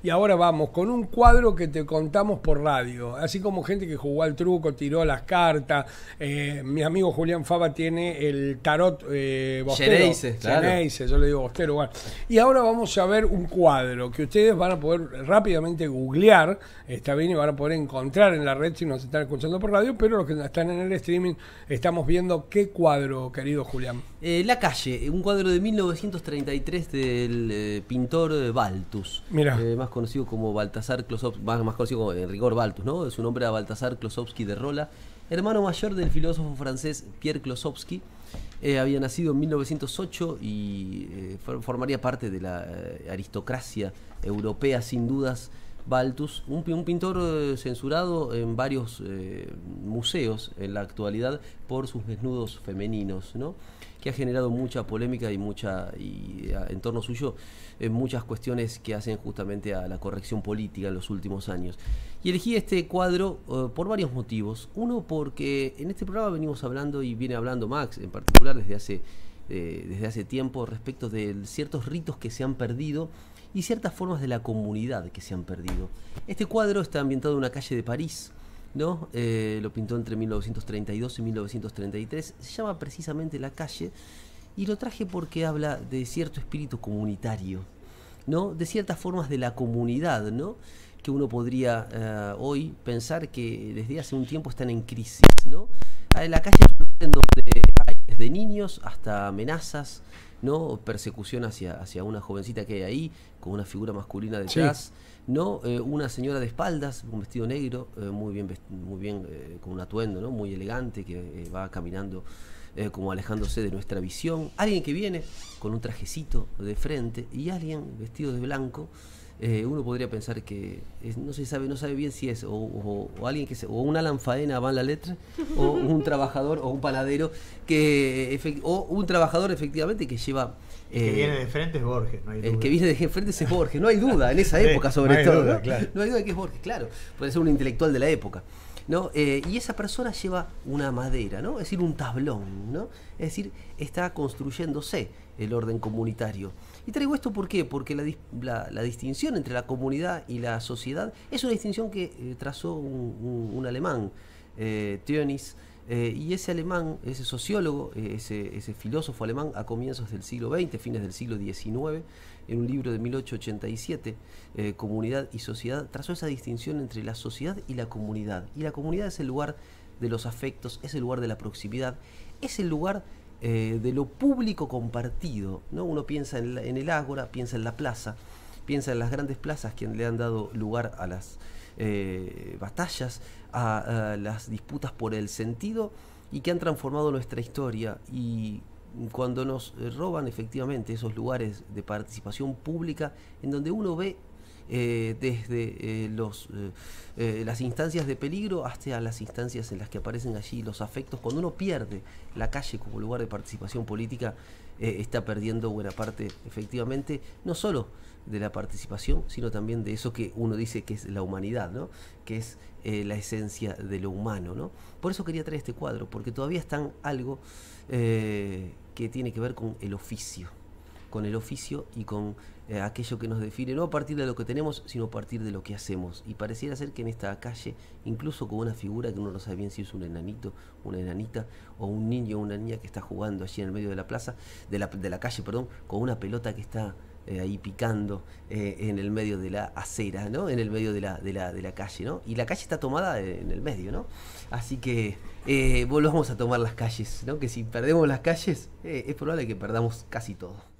y ahora vamos con un cuadro que te contamos por radio, así como gente que jugó al truco, tiró las cartas. Mi amigo Julián Fava tiene el tarot bostero. Xeneize, claro. Xeneize, yo le digo bostero. Bueno. Y ahora vamos a ver un cuadro que ustedes van a poder rápidamente googlear, está bien, y van a poder encontrar en la red si nos están escuchando por radio, pero los que están en el streaming estamos viendo qué cuadro, querido Julián. La calle, un cuadro de 1933 del pintor Balthus. Mira. Más conocido como Baltasar Klosowski, más conocido como en rigor Balthus, ¿no? Su nombre era Baltasar Klosowski de Rola, hermano mayor del filósofo francés Pierre Klosowski. Había nacido en 1908 y formaría parte de la aristocracia europea, sin dudas. Balthus, un pintor censurado en varios museos en la actualidad por sus desnudos femeninos, ¿no? Que ha generado mucha polémica y en torno suyo muchas cuestiones que hacen justamente a la corrección política en los últimos años. Y elegí este cuadro por varios motivos. Uno, porque en este programa venimos hablando, y viene hablando Max en particular desde hace tiempo, respecto de ciertos ritos que se han perdido y ciertas formas de la comunidad que se han perdido. Este cuadro está ambientado en una calle de París, ¿no? Lo pintó entre 1932 y 1933. Se llama precisamente La Calle, y lo traje porque habla de cierto espíritu comunitario, ¿no? De ciertas formas de la comunidad, ¿no? Que uno podría hoy pensar que desde hace un tiempo están en crisis, ¿no? La calle es un lugar en donde hay desde niños hasta amenazas, ¿no? Persecución hacia una jovencita que hay ahí, con una figura masculina detrás, sí. ¿No? Una señora de espaldas, un vestido negro, muy bien con un atuendo, ¿no? Muy elegante, que va caminando como alejándose de nuestra visión. Alguien que viene con un trajecito de frente, y alguien vestido de blanco. Uno podría pensar que no sabe bien si es o alguien o un Alan Faena va en la letra, o un trabajador o un panadero o un trabajador efectivamente que lleva. El que viene de frente es Borges, no hay duda. El que viene de frente es Borges, no hay duda, en esa época sobre todo. Duda, claro. No hay duda de que es Borges, claro. Puede ser un intelectual de la época, ¿no? Y esa persona lleva una madera, ¿no? Es decir, un tablón, ¿no? Es decir, está construyéndose el orden comunitario. Y traigo esto ¿por qué? Porque la distinción entre la comunidad y la sociedad es una distinción que trazó un alemán, Tönnies, y ese alemán, ese sociólogo, ese filósofo alemán a comienzos del siglo XX, fines del siglo XIX, en un libro de 1887, Comunidad y Sociedad, trazó esa distinción entre la sociedad y la comunidad. Y la comunidad es el lugar de los afectos, es el lugar de la proximidad, es el lugar de lo público compartido, ¿no? Uno piensa en el ágora, piensa en la plaza, piensa en las grandes plazas que le han dado lugar a las batallas, a las disputas por el sentido, y que han transformado nuestra historia. Y cuando nos roban efectivamente esos lugares de participación pública, en donde uno ve desde las instancias de peligro hasta las instancias en las que aparecen allí los afectos, cuando uno pierde la calle como lugar de participación política, está perdiendo buena parte efectivamente, no solo de la participación, sino también de eso que uno dice que es la humanidad, ¿no? Que es la esencia de lo humano, ¿no? Por eso quería traer este cuadro, porque todavía está algo que tiene que ver con el oficio y con aquello que nos define, no a partir de lo que tenemos, sino a partir de lo que hacemos. Y pareciera ser que en esta calle, incluso con una figura que uno no sabe bien si es un enanito, una enanita, o un niño o una niña que está jugando allí en el medio de la plaza, de la calle, perdón, con una pelota que está ahí picando en el medio de la acera, ¿no? En el medio de la calle, ¿no? Y la calle está tomada en el medio, ¿no? Así que volvamos a tomar las calles, ¿no? Que si perdemos las calles, es probable que perdamos casi todo.